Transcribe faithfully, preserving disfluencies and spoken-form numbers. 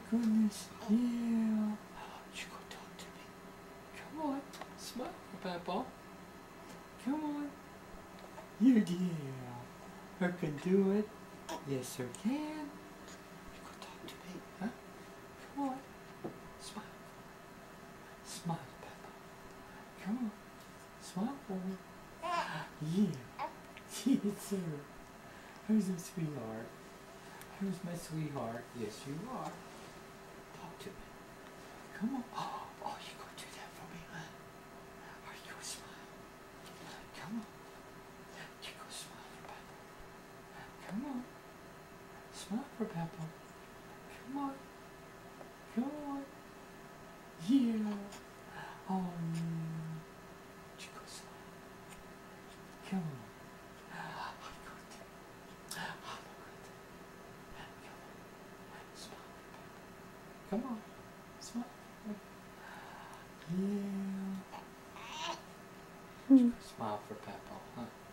goodness. Yeah. You go talk to me. Come on. Smile for Papaw. Come on. You yeah. Her can do it. Yes, her can. You go talk to me. Huh? Come on. Smile. Smile, Papaw. Come on. Smile for me. Yeah. Yes, sir. Who's a sweetheart? Who's my sweetheart? Yes, you are. Talk to me. Come on. Oh, oh, you gonna do that for me, huh? Are you gonna smile? Come on. You go smile for Papa. Come on. Smile for Papa. Come on. Come on. Yeah. Oh, yeah. You go smile. Come on. Come on, smile. Yeah. Hmm. Smile for Papaw, huh?